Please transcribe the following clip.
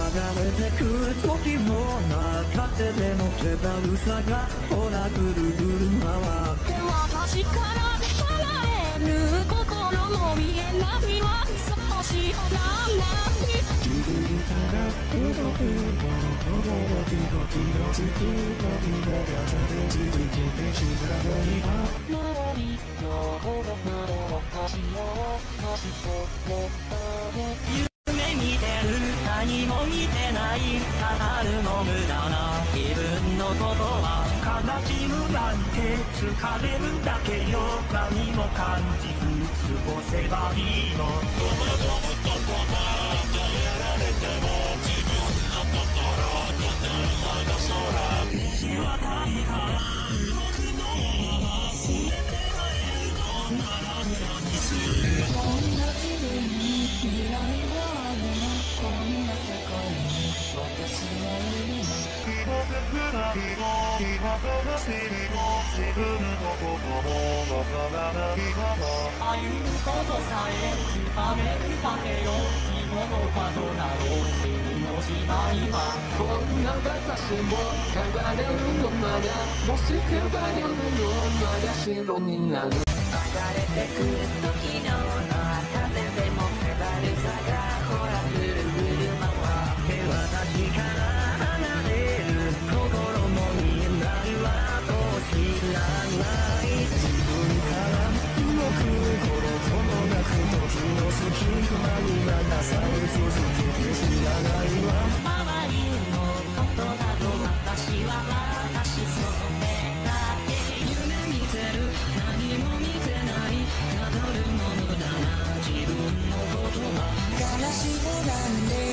れてく時もなかってでも手だるさがほらぐるぐる回って私から離れる心も見えないわそう知らない動く驚き時の月の色が続いてしまうには周りのほどまで私を走って夢見てる何も見てない語るの無駄な自分のことは悲しむなんて疲れるだけよ何も感じず過ごせばいいのやられても自分の心とたまの空虹はないから僕のまま全てがいるのなら何するこんな自分に未来があるのこんな世界に私はいるの今から知りも自分のこともわからないまま歩むことさえ疲れるだけよ今の角なろう君の時代はこんな私も変われるのならもし変われるのなら白になる流れてくる時の中ででも手だるさがほらぐるぐる回って私から離れる心も見えないわそう知らない自分から動く頃ともなく時の隙間に流され続けて知らないわ周りのことなど私は私それだけ夢見てる何も見てないたどるものだな自分のことは悲しくなんで